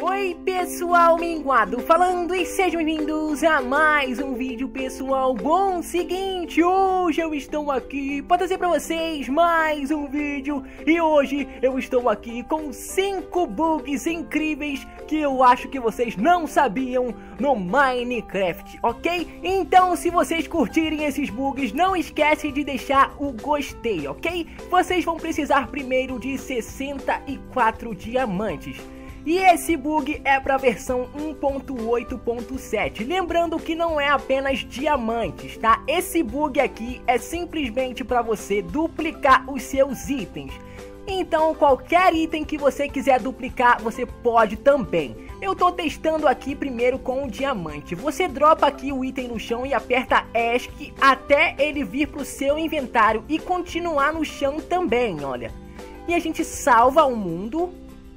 Oi pessoal minguado, falando e sejam bem-vindos a mais um vídeo pessoal. Bom, seguinte, hoje eu estou aqui para trazer para vocês mais um vídeo. E hoje eu estou aqui com 5 bugs incríveis que eu acho que vocês não sabiam no Minecraft, ok? Então se vocês curtirem esses bugs, não esquece de deixar o gostei, ok? Vocês vão precisar primeiro de 64 diamantes. E esse bug é para a versão 1.8.7, lembrando que não é apenas diamantes, tá? Esse bug aqui é simplesmente para você duplicar os seus itens. Então qualquer item que você quiser duplicar, você pode também. Eu tô testando aqui primeiro com o diamante. Você dropa aqui o item no chão e aperta ESC até ele vir pro seu inventário e continuar no chão também, olha. E a gente salva o mundo.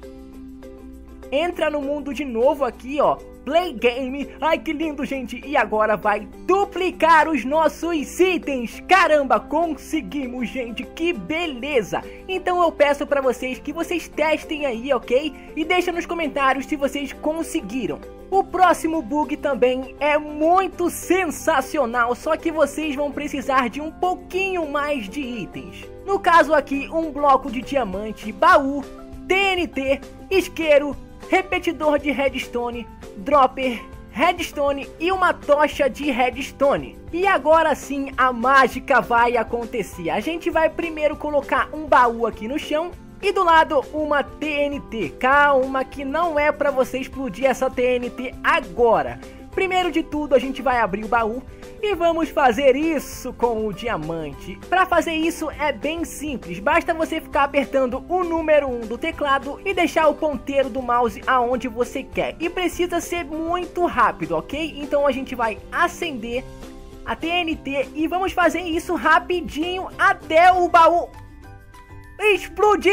Entra no mundo de novo aqui, ó, Play Game. Ai, que lindo, gente. E agora vai duplicar os nossos itens. Caramba, conseguimos, gente. Que beleza. Então eu peço pra vocês que vocês testem aí, ok? E deixa nos comentários se vocês conseguiram. O próximo bug também é muito sensacional, só que vocês vão precisar de um pouquinho mais de itens. No caso aqui, um bloco de diamante, baú, TNT, isqueiro, repetidor de redstone, dropper, redstone e uma tocha de redstone. E agora sim a mágica vai acontecer. A gente vai primeiro colocar um baú aqui no chão e do lado uma TNT. Calma que não é para você explodir essa TNT agora. Primeiro de tudo a gente vai abrir o baú e vamos fazer isso com o diamante. Para fazer isso é bem simples, basta você ficar apertando o número 1 do teclado e deixar o ponteiro do mouse aonde você quer. E precisa ser muito rápido, ok? Então a gente vai acender a TNT e vamos fazer isso rapidinho até o baú explodir!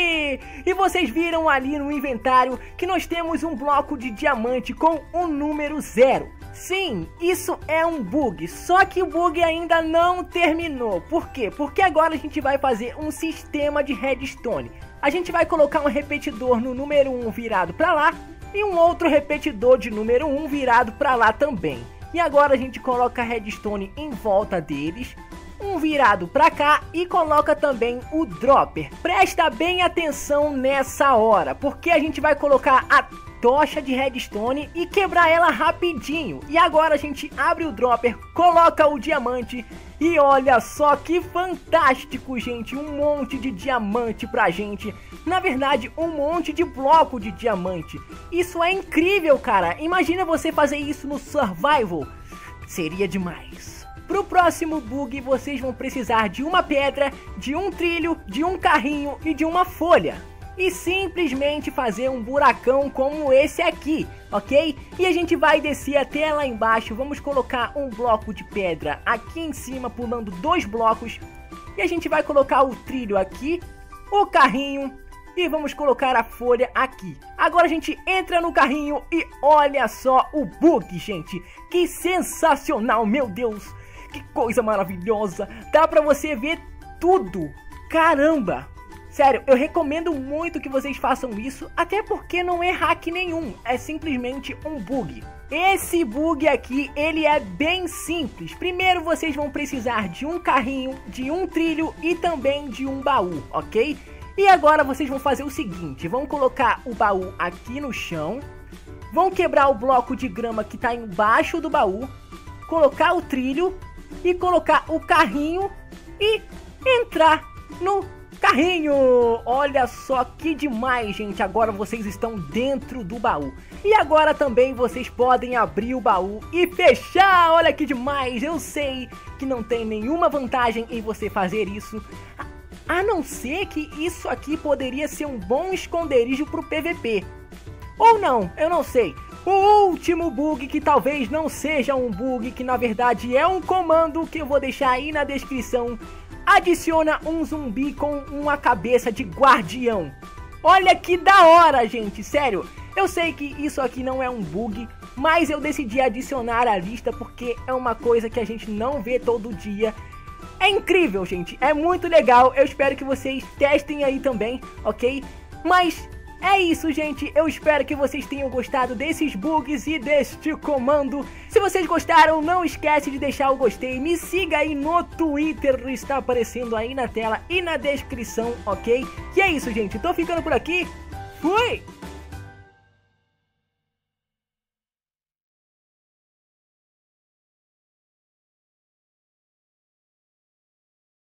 E vocês viram ali no inventário que nós temos um bloco de diamante com o número 0. Sim, isso é um bug, só que o bug ainda não terminou. Por quê? Porque agora a gente vai fazer um sistema de redstone. A gente vai colocar um repetidor no número 1 virado para lá e um outro repetidor de número 1 virado para lá também. E agora a gente coloca redstone em volta deles, um virado pra cá e coloca também o dropper. Presta bem atenção nessa hora, porque a gente vai colocar a tocha de redstone e quebrar ela rapidinho. E agora a gente abre o dropper, coloca o diamante e olha só que fantástico, gente, um monte de diamante pra gente. Na verdade, um monte de bloco de diamante. Isso é incrível, cara. Imagina você fazer isso no survival. Seria demais. Pro próximo bug vocês vão precisar de uma pedra, de um trilho, de um carrinho e de uma folha. E simplesmente fazer um buracão como esse aqui, ok? E a gente vai descer até lá embaixo, vamos colocar um bloco de pedra aqui em cima, pulando 2 blocos. E a gente vai colocar o trilho aqui, o carrinho e vamos colocar a folha aqui. Agora a gente entra no carrinho e olha só o bug, gente. Que sensacional, meu Deus. Que coisa maravilhosa, dá pra você ver tudo, caramba. Sério, eu recomendo muito que vocês façam isso, até porque não é hack nenhum, é simplesmente um bug. Esse bug aqui, ele é bem simples. Primeiro vocês vão precisar de um carrinho, de um trilho e também de um baú, ok? E agora vocês vão fazer o seguinte, vão colocar o baú aqui no chão, vão quebrar o bloco de grama que tá embaixo do baú, colocar o trilho e colocar o carrinho e entrar no carrinho. Olha só que demais, gente. Agora vocês estão dentro do baú. E agora também vocês podem abrir o baú e fechar. Olha que demais. Eu sei que não tem nenhuma vantagem em você fazer isso, a não ser que isso aqui poderia ser um bom esconderijo pro PVP. Ou não, eu não sei. O último bug, que talvez não seja um bug, que na verdade é um comando que eu vou deixar aí na descrição, adiciona um zumbi com uma cabeça de guardião. Olha que da hora, gente, sério. Eu sei que isso aqui não é um bug, mas eu decidi adicionar à lista porque é uma coisa que a gente não vê todo dia. É incrível, gente, é muito legal. Eu espero que vocês testem aí também, ok? Mas É isso, gente, eu espero que vocês tenham gostado desses bugs e deste comando. Se vocês gostaram, não esquece de deixar o gostei, me siga aí no Twitter, está aparecendo aí na tela e na descrição, ok? E é isso, gente, tô ficando por aqui, fui!